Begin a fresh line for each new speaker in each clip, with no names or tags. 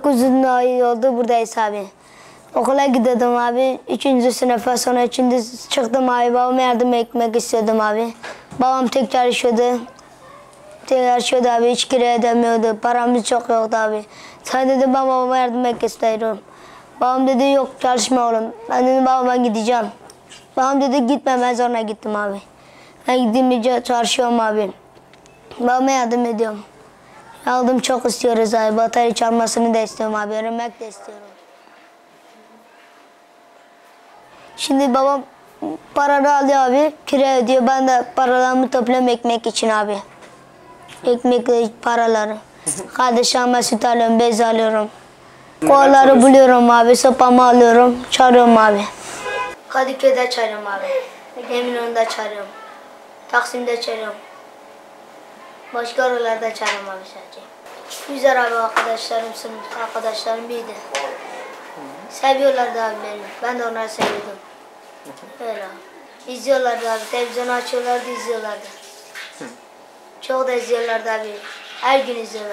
çok uzun ay oldu buradayız abi. Okula gidiyordum abi. 3. sınıfa sonra 3. çıktım abi. Babama yardım etmek istiyordum abi. Babam tek çalışıyordu. Tek çalışıyordu abi. Hiç kira edemiyordu. Paramız çok yoktu abi. Sen dedi ben babama yardım etmek istiyorum. Babam dedi yok çalışma oğlum. Ben dedim babama gideceğim. Babam dedi gitme, ben sonra gittim abi. Ben gidince çalışıyorum abi. Babama yardım ediyorum. Yardım çok istiyoruz abi. Batarya çalmasını da istiyorum abi. Öğrenmek de istiyorum. Şimdi babam paraları alıyor abi. Kira ödüyor. Ben de paralarımı topluyorum ekmek için abi. Ekmek paraları. Kardeşime süt alıyorum, bez alıyorum. Kovaları buluyorum abi. Sopamı alıyorum. Çağırıyorum abi. Kadıköy'de çağırıyorum abi. Eminönü'nde çağırıyorum. Taksim'de çağırıyorum. Başka oralarda çağırıyorum abi sadece. Güzel abi arkadaşlarım, sınıf arkadaşlarım iyiydi. Seviyorlardı abi beni. Ben de onları seviyordum. Öyle abi. İzliyorlardı abi. Televizyonu açıyorlardı, izliyorlardı. Çok da izliyorlardı abi. Her gün izliyorlar.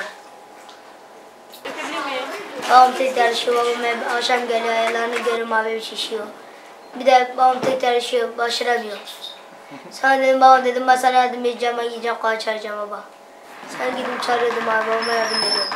Babam tek çalışıyor. Babam akşam geliyor. Ayarlarını görüyorum abi, şişiyor. Bir de babam tek çalışıyor. Başaramıyor. Sonra dedim baba, dedim ben sana yardım edeceğim. Ben gideceğim, kahve çağıracağım baba. Sen gidip çağırıyordum abi. Babama yardım ediyorum.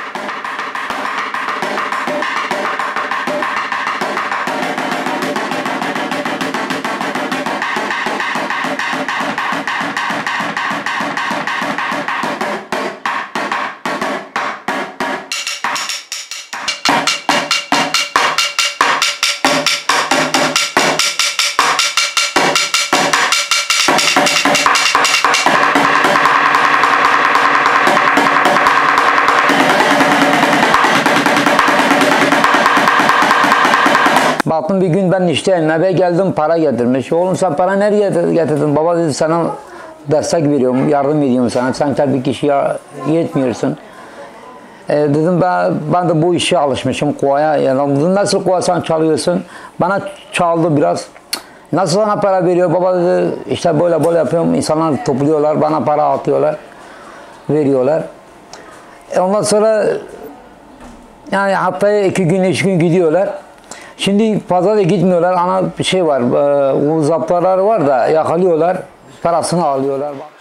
Baktım bir gün ben işteyim, eve geldim, para getirmiş. Oğlum sen para nereye getirdin? Baba dedi sana destek veriyorum, yardım ediyorum sana. Sen tabii kişiye yetmiyorsun. Dedim ben de bu işe alışmışım, kovaya. Yani nasıl kova sen çalıyorsun? Bana çaldı biraz. Nasıl sana para veriyor? Baba dedi işte böyle yapıyorum. İnsanlar topluyorlar, bana para atıyorlar, veriyorlar. Ondan sonra yani haftaya 2 gün, 3 gün gidiyorlar. Şimdi fazla da gitmiyorlar. Ana bir şey var, uzapları var da yakalıyorlar, parasını alıyorlar.